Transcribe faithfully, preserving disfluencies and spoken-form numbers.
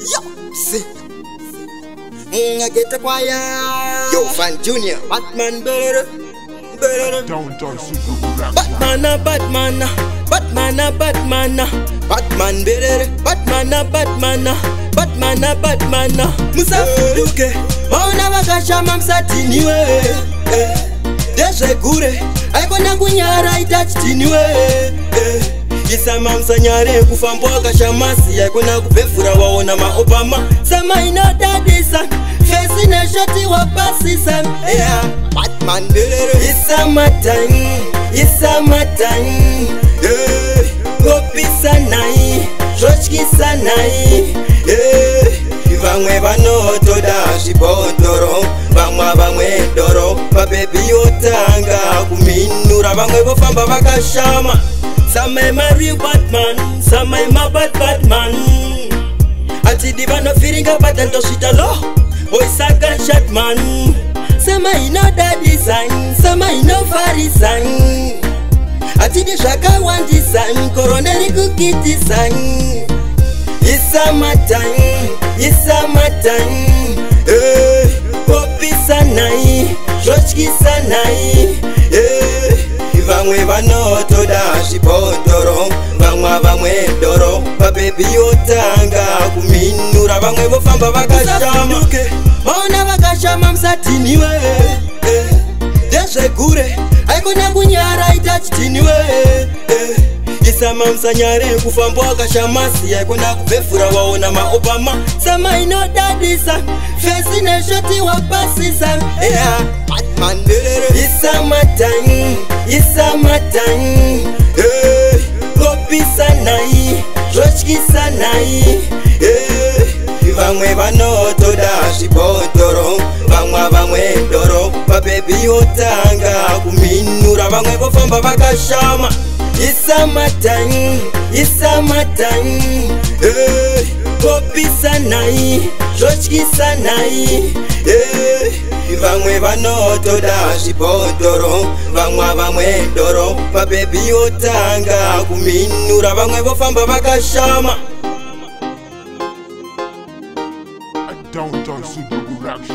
Yo, see. Mm, I get the choir. Yo, Fan Junior. Batman better. Better. Downtown Super Rap. Batman, a Batman. Batman, a Batman. Batman better. Batman, a Batman. Batman, a Batman. Musafiruke. Ona wakasha mamsatiniwe. Deshe gure. Aikona kunyara itachitiniwe. Isama msanyare kufambwa kashamasi yakona kubefura waona ma Obama sama inodadisa face na shoti wa pasisa yeah Batman belere isama time isama time eh kopisa nai jochki sanai eh ivamwe banoto da shibondoro bamwa bamwe doro babebi yotanga kuminura bamwe bofamba bakashama. Some may marry Batman, some may my bad Batman. Ati diva no feeling a battle to shit a low. Boy sagan shot man. Some may know that design, some may know far design. Ati di shaka one design, coronary cookie design. It's summer time, it's summer time. Eh, popi sanai, jochki sanai. Eh. Vamwe banoto da shibondoro bamwa bamwe doro babebi yotanga kuminura bamwe bofamba bakashama bona bakashama msatiniwe deshe gure aikona kunyara itachitiniwe isama msanyare kufambwa kashamasi aikona kubefura waona ma Obama sama inodadisa face na shoti wa pasisa yeah Batman belere isama time isama time eh kopisa nai jochki sanai eh ivamwe banoto da shibondoro bamwa bamwe doro babebi yotanga kuminura bamwe bofamba bakashama isama time isama time eh kopisa nai jochki sanai eh ivamwe banoto da shibondoro bamwa bamwe doro babebi yotanga kuminura bamwe bofamba bakashama. Downtown Super Rap.